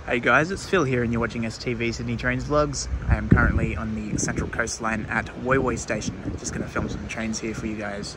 Hey guys, it's Phil here and you're watching STV Sydney Trains Vlogs. I am currently on the Central Coast Line at Woy Woy Station. Just going to film some trains here for you guys.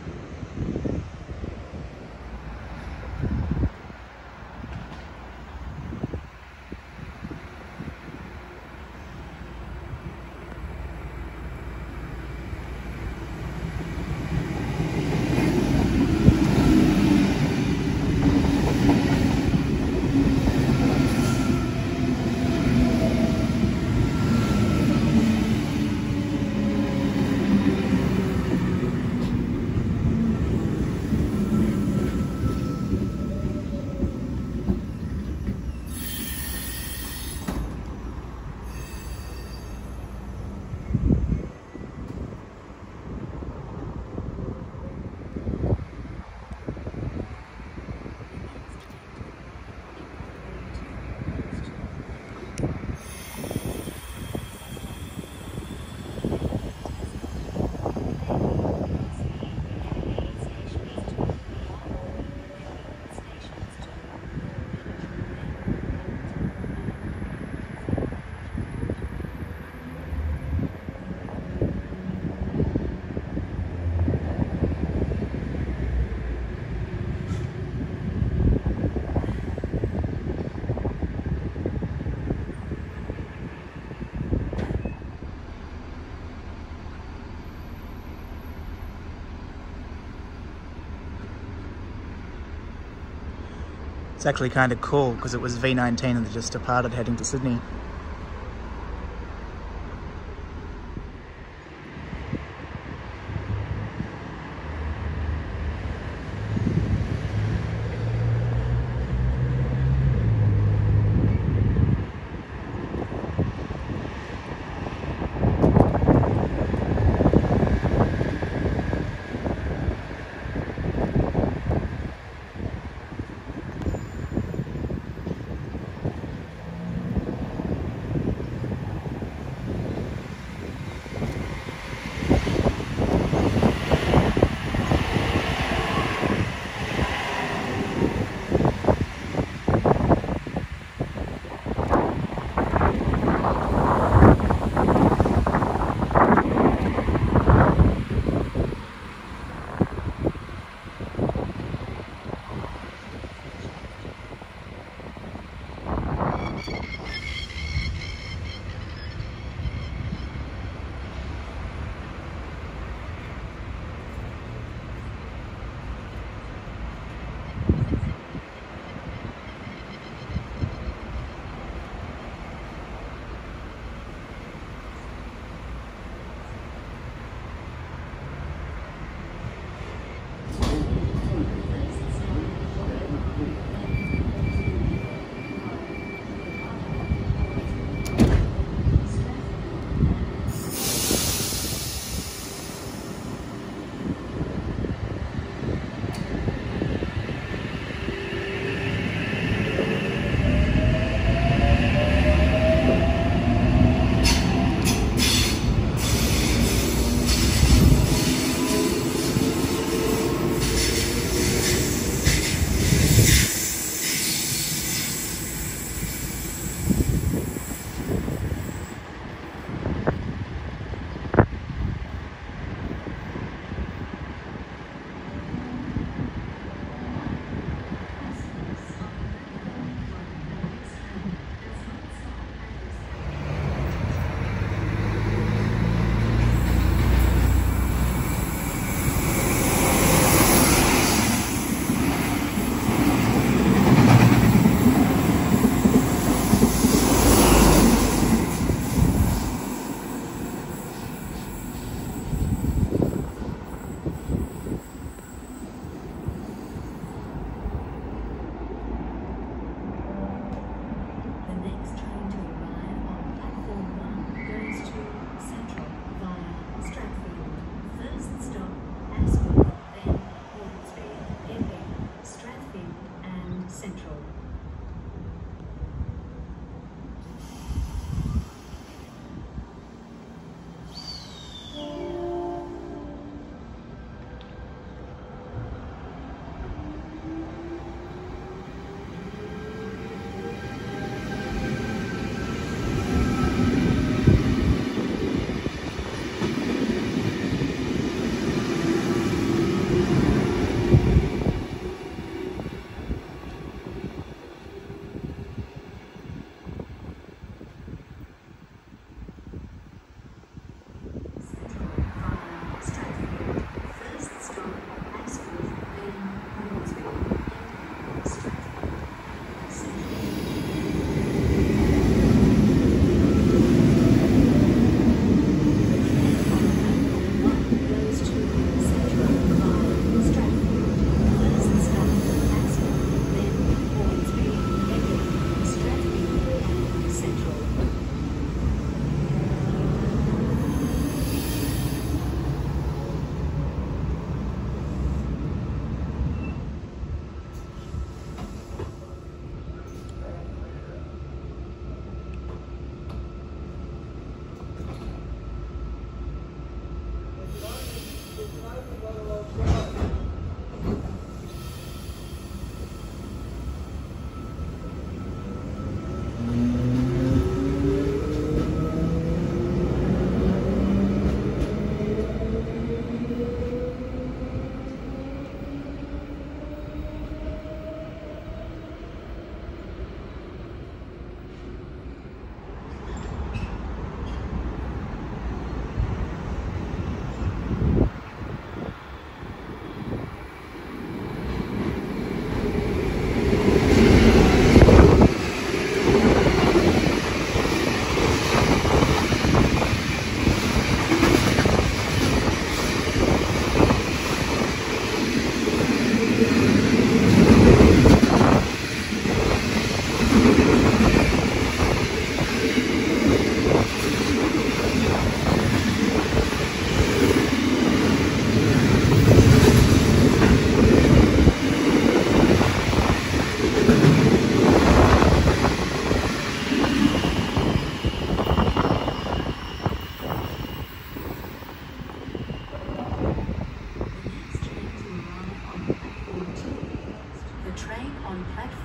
It's actually kind of cool because it was V19 that just departed heading to Sydney.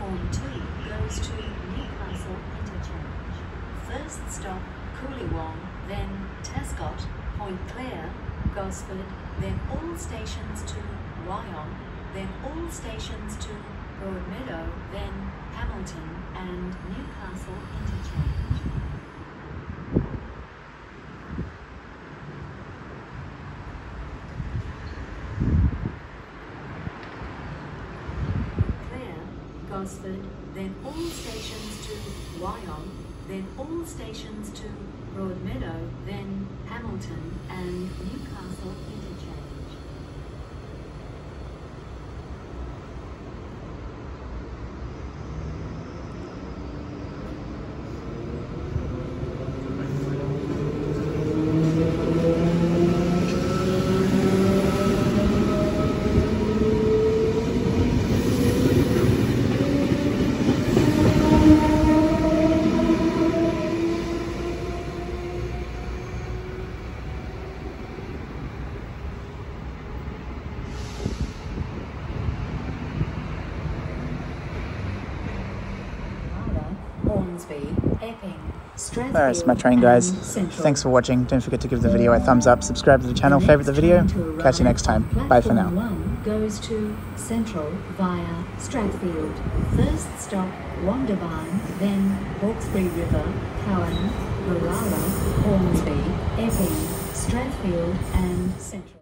Platform 2 goes to Newcastle Interchange. First stop, Coolywong, then Tescott, Point Clare, Gosford, then all stations to Wyong, then all stations to Broadmeadow, then Hamilton and Newcastle Interchange. Clare, Gosford, then all stations to Wyong, then all stations to Broadmeadow, then Hamilton and Newcastle Interchange. Hornsby, Epping, Strathfield, There's my train, guys. Central. Thanks for watching. Don't forget to give the video a thumbs up, subscribe to the channel, favourite the video. Catch you next time. Bye for now. Platform 1 goes to Central via Strathfield. First stop, Wondabyne, then Hawkesbury River, Cowan, Woollahra, Hornsby, Epping, Strathfield and Central.